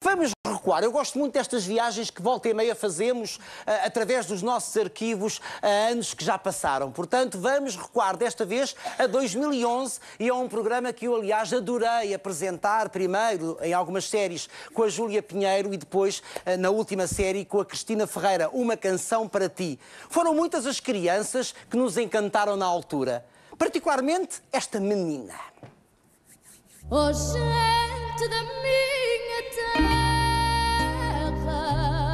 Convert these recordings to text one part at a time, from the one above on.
Vamos recuar. Eu gosto muito destas viagens que volta e meia fazemos através dos nossos arquivos a anos que já passaram. Portanto, vamos recuar desta vez a 2011 e a um programa que eu, aliás, adorei apresentar primeiro em algumas séries com a Júlia Pinheiro e depois na última série com a Cristina Ferreira, Uma Canção para Ti. Foram muitas as crianças que nos encantaram na altura, particularmente esta menina. Oh, gente da minha terra,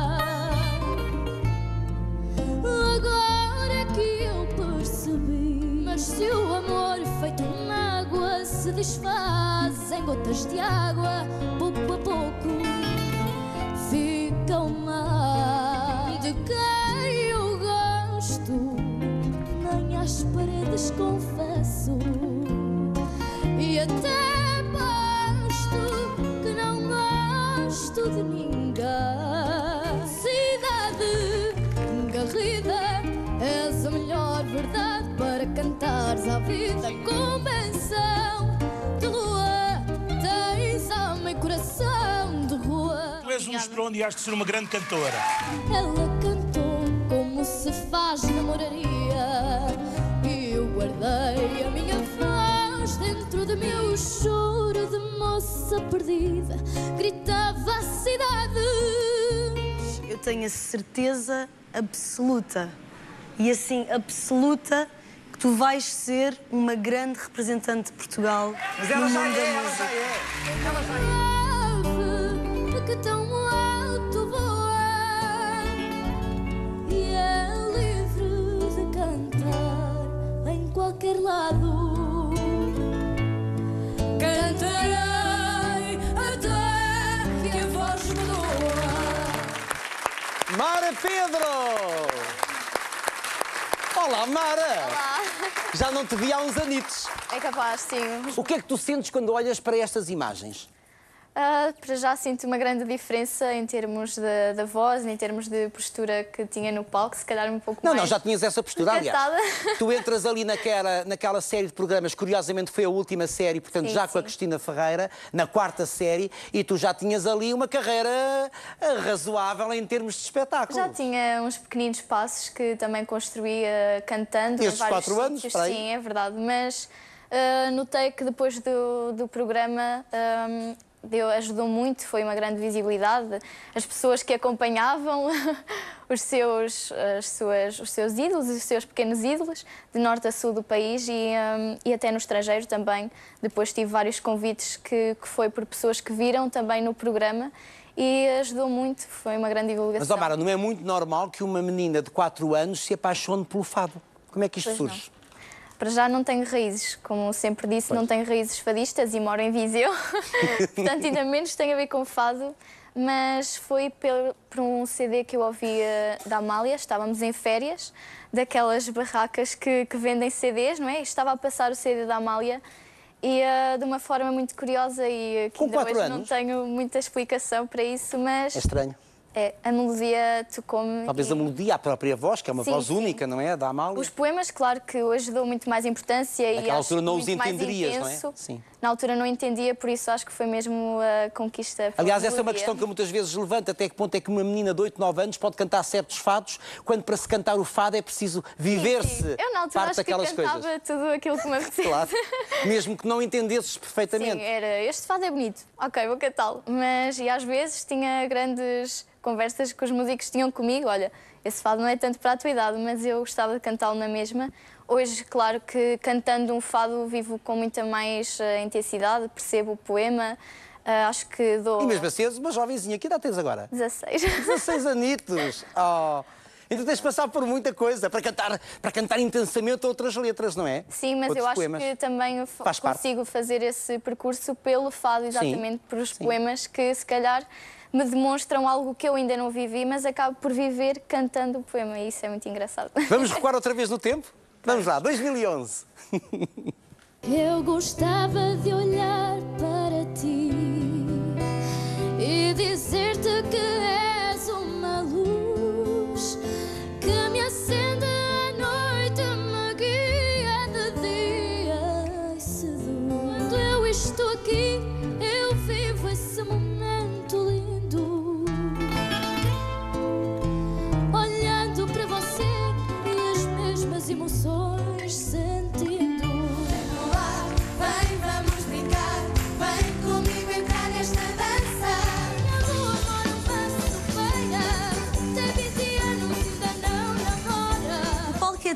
agora é que eu percebi. Mas se o amor feito uma água se desfaz em gotas de água, pouco a pouco fica o mar de quem eu gosto. Nem às paredes confesso e até que não gosto de ninguém. Cidade garrida, és a melhor verdade para cantares à vida. Convenção de rua, tens alma e coração de rua. Tu és um estrondo e has de ser uma grande cantora. Ela cantou como se faz namoraria e eu guardei a minha voz dentro do meu choro de moça perdida, gritava a cidade. Eu tenho a certeza absoluta, e assim absoluta, que tu vais ser uma grande representante de Portugal no mundo da música. Ela já é. Ave que tão alto voa e é livre de cantar em qualquer lado. Cantarei até que a voz me doa. Mara Pedro! Olá, Mara! Olá. Já não te vi há uns anitos. É capaz, sim. O que é que tu sentes quando olhas para estas imagens? Para já sinto uma grande diferença em termos da voz, em termos de postura que tinha no palco, se calhar um pouco mais... Não, já tinhas essa postura, aliás. recatada. Tu entras ali naquela série de programas, curiosamente foi a última série, portanto Sim, já com a sim. Cristina Ferreira, na quarta série, e tu já tinhas ali uma carreira razoável em termos de espetáculo. Já tinha uns pequeninos passos que também construía cantando. Estes em vários 4 anos, sítios. para aí? Sim, é verdade, mas notei que depois do programa... ajudou muito, foi uma grande visibilidade. As pessoas que acompanhavam os seus ídolos, os seus pequenos ídolos, de norte a sul do país e até no estrangeiro também. Depois tive vários convites que foi por pessoas que viram também no programa e ajudou muito, foi uma grande divulgação. Mas, Mara, não é muito normal que uma menina de 4 anos se apaixone pelo fado? Como é que isto Pois surge? não. Para já não tenho raízes, como sempre disse, não tenho raízes fadistas e moro em Viseu, portanto ainda menos tem a ver com fado, mas foi por um CD que eu ouvia da Amália, estávamos em férias, daquelas barracas que vendem CDs, não é? Estava a passar o CD da Amália e de uma forma muito curiosa e que Com ainda 4 hoje anos? não tenho muita explicação para isso, mas É estranho. a melodia tocou-me. Talvez a melodia, a própria voz, que é uma Sim, voz sim. única, não é? Da Amália. Os poemas, claro que hoje dou muito mais importância e Naquela acho altura não os muito mais entenderias, não é? intenso. Sim. Na altura não entendia, por isso acho que foi mesmo a conquista. pela Aliás, essa é uma melodia. questão que eu muitas vezes levanto, até que ponto é que uma menina de 8, 9 anos pode cantar certos fados, quando para se cantar o fado é preciso viver-se Eu na altura parte acho que daquelas cantava coisas. tudo aquilo que me apetecia. Claro, mesmo que não entendesses perfeitamente. Sim, era, este fado é bonito, ok, vou cantá-lo. Mas, e às vezes tinha grandes conversas que os músicos tinham comigo, olha, esse fado não é tanto para a tua idade, mas eu gostava de cantá-lo na mesma. Hoje, claro que cantando um fado vivo com muita mais intensidade, percebo o poema, acho que dou... E mesmo assim, és uma jovenzinha, que idade tens agora? 16. 16 anitos! Oh. Então tens de passar por muita coisa para cantar intensamente outras letras, não é? Sim, mas outros eu acho poemas. que também Faz parte. consigo fazer esse percurso pelo fado, exatamente por os sim. poemas que se calhar me demonstram algo que eu ainda não vivi, mas acabo por viver cantando o poema e isso é muito engraçado. Vamos recuar outra vez no tempo? Vamos lá, 2011. Eu gostava de olhar para ti e dizer-te que és uma luz que me acende à noite, me guia de dia e seduz. Quando eu estou aqui, eu vivo esse momento lindo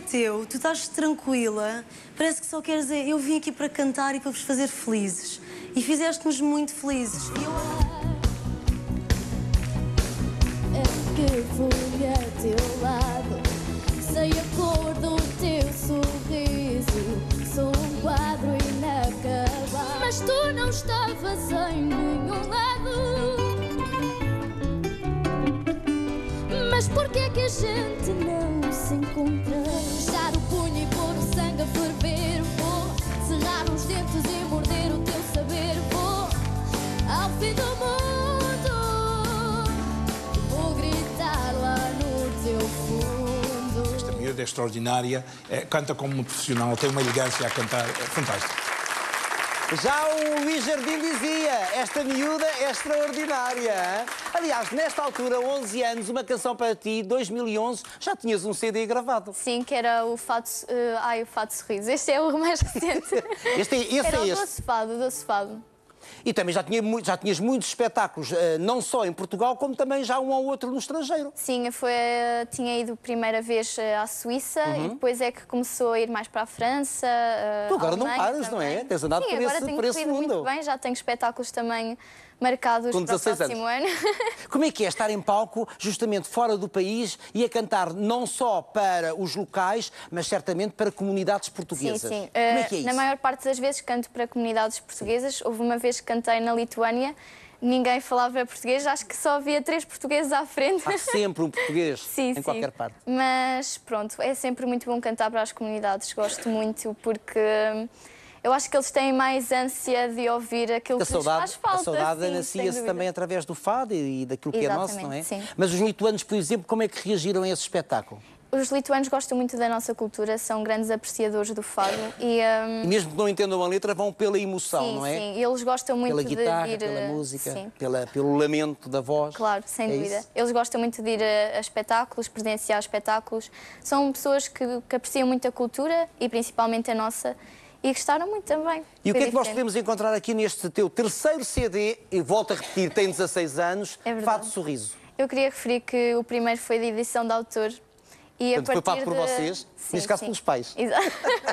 teu, tu estás tranquila, parece que só queres dizer, eu vim aqui para cantar e para vos fazer felizes. E fizeste-nos muito felizes. É que fui a teu lado, sei a cor do teu sorriso, sou um quadro inacabado. Mas tu não estavas em nenhum lado. Mas porquê é que a gente não se encontra? Fechar o punho e pôr o sangue a ferver. Vou cerrar os dentes e morder o teu saber. Vou ao fim do mundo, vou gritar lá no teu fundo. Esta miúda é extraordinária, canta como uma profissional, tem uma elegância a cantar, é fantástico. Já o Luís Jardim dizia, esta miúda é extraordinária. Aliás, nesta altura, 11 anos, uma canção para ti, 2011, já tinhas um CD gravado. Sim, que era o Fado, o Fado Sorriso. Este é o mais recente. Esse era o é este. Doce Fado. E também já tinhas muitos espetáculos, não só em Portugal, como também já um ou outro no estrangeiro. Sim, tinha ido primeira vez à Suíça e depois é que começou a ir mais para a França. Tu agora Alemanha não paras, também. não é? Tens andado Sim, por agora esse, tenho por esse corrido mundo. muito bem, já tenho espetáculos também marcados Com para o 16 próximo ano. Como é que é estar em palco, justamente fora do país, e a cantar não só para os locais, mas certamente para comunidades portuguesas? Sim, sim. Como é que é isso? Na maior parte das vezes canto para comunidades portuguesas. Houve uma vez que cantei na Lituânia, ninguém falava português, acho que só havia 3 portugueses à frente. Há sempre um português Sim, em sim. qualquer parte. Mas pronto, é sempre muito bom cantar para as comunidades. Gosto muito porque eu acho que eles têm mais ânsia de ouvir aquilo que lhes faz falta. A saudade sim, sem nascia-se dúvida. também através do fado e daquilo que é nosso, não é? Exatamente, sim. Mas os lituanos, por exemplo, como é que reagiram a esse espetáculo? Os lituanos gostam muito da nossa cultura, são grandes apreciadores do fado e E mesmo que não entendam a letra, vão pela emoção, sim, não é? sim, eles gostam muito Pela guitarra, de ir pela música, sim. pelo lamento da voz. Claro, sem É dúvida. isso? Eles gostam muito de ir a espetáculos, presenciar espetáculos. São pessoas que apreciam muito a cultura e principalmente a nossa e gostaram muito também. E o Foi que é que nós diferente. podemos encontrar aqui neste teu terceiro CD, e volto a repetir, tem 16 anos, É verdade. Fado Sorriso. Eu queria referir que o primeiro foi de edição de autor. E Portanto, foi pago por vocês, neste caso pelos pais. Exato.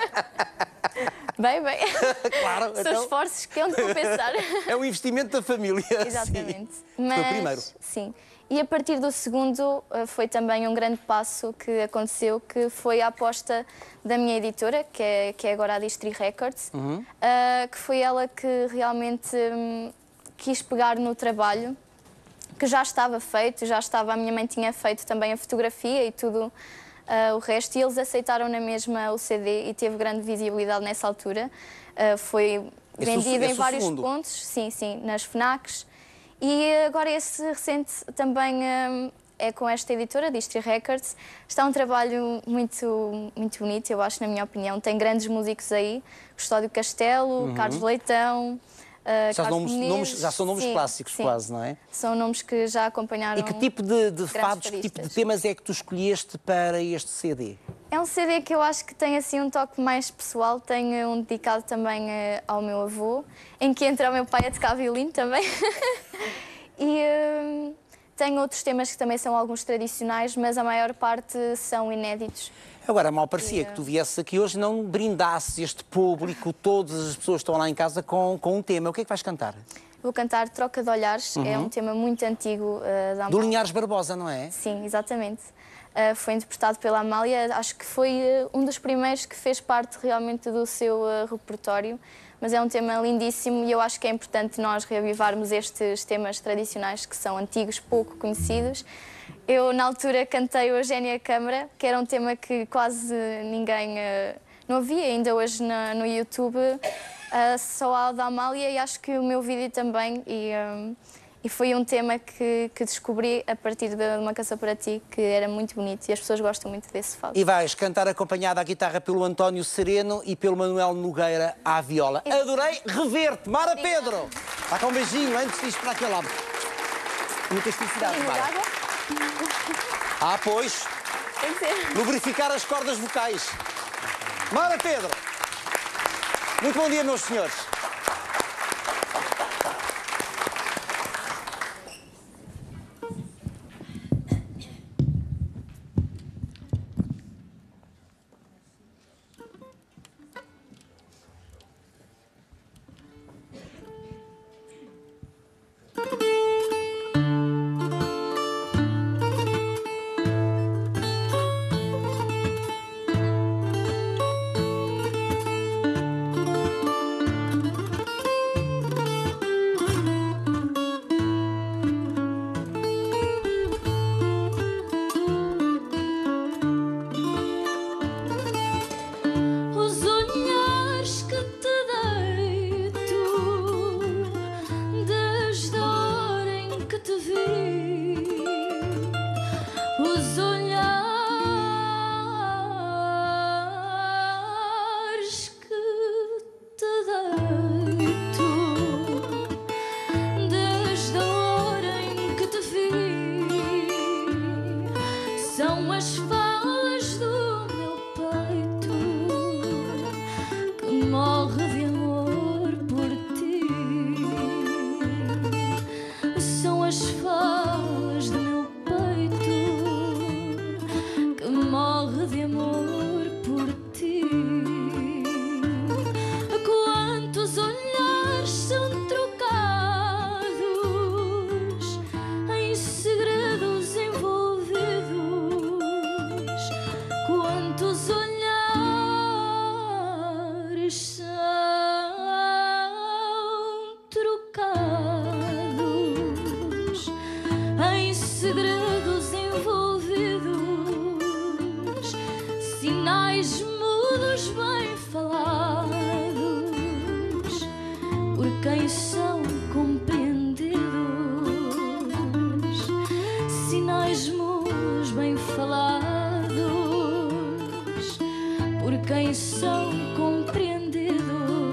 Bem. Claro, São então, esforços que hão de compensar. é um investimento da família. Exatamente. Sim. Mas, Foi o primeiro. Sim. E a partir do segundo foi também um grande passo que aconteceu, que foi a aposta da minha editora, que é agora a Distri Records, que foi ela que realmente quis pegar no trabalho que já estava feito, a minha mãe tinha feito também a fotografia e tudo o resto, e eles aceitaram na mesma o CD e teve grande visibilidade nessa altura. Foi vendido em vários pontos, sim, nas FNACs. E agora esse recente também é com esta editora, Distri Records. Está um trabalho muito bonito, eu acho, na minha opinião. Tem grandes músicos aí, Custódio Castelo, Carlos Leitão, Já são nomes clássicos quase, não é? São nomes que já acompanharam. E que tipo de fados, que tipo de temas é que tu escolheste para este CD? É um CD que eu acho que tem assim um toque mais pessoal. Tenho um dedicado também ao meu avô, em que entra o meu pai a tocar violino também. E tenho outros temas que também são alguns tradicionais, mas a maior parte são inéditos. Agora, mal parecia que tu viesses aqui hoje e não brindasses este público, todas as pessoas que estão lá em casa, com um tema. O que é que vais cantar? Vou cantar Troca de Olhares, é um tema muito antigo da Amália. Do Linhares Barbosa, não é? Sim, exatamente. Foi interpretado pela Amália, acho que foi um dos primeiros que fez parte realmente do seu repertório, mas é um tema lindíssimo e eu acho que é importante nós reavivarmos estes temas tradicionais que são antigos, pouco conhecidos. Eu, na altura, cantei o Eugénia Câmara, que era um tema que quase ninguém... não havia ainda hoje no YouTube, só há o da Amália, e acho que o meu vídeo também. E foi um tema que descobri a partir de uma canção para ti, que era muito bonito e as pessoas gostam muito desse fado. E vais cantar acompanhada à guitarra pelo António Sereno e pelo Manuel Nogueira à viola. Adorei rever-te, Mara Pedro! Dá cá um beijinho antes de ir para aquele lado. Muitas felicidades, Mara. Pois. Tem que ser. Lubrificar as cordas vocais. Mara Pedro! Muito bom dia, meus senhores. as falas do meu peito que morre de amor por ti. Quantos olhares são trocados em segredos envolvidos. Quantos olhares são trocados em segredos envolvidos. Sinais mudos bem falados por quem são compreendidos. Sinais mudos bem falados por quem são compreendidos.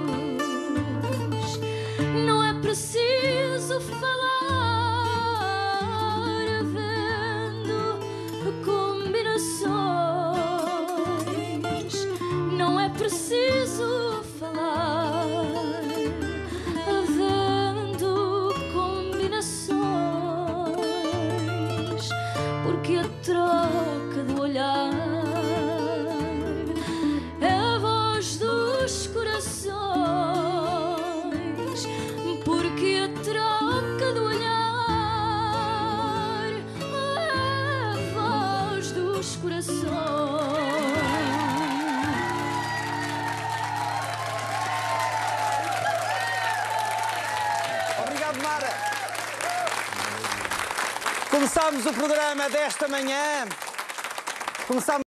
Não é preciso falar havendo combinações. Não é preciso falar havendo combinações, porque a troca do olhar é a voz dos corações. Porque a troca do olhar é a voz dos corações. Obrigado, Mara. Começámos o programa desta manhã.